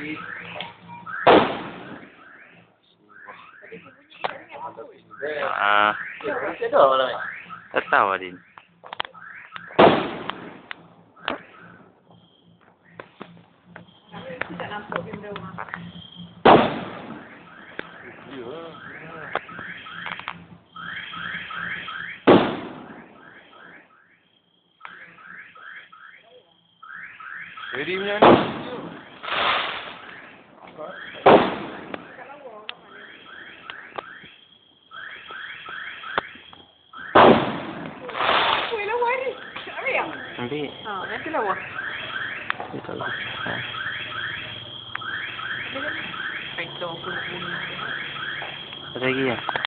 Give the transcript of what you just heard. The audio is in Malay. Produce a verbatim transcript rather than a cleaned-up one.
Ah, tertawa din. Tidak nampak benda rumah. Ready punya ni. Kuih lawa ni. Ambil tak? Ambil. Ha, nanti lawa. Itu lah. Ha. Pegang pun bunyi. Ada lagi ya?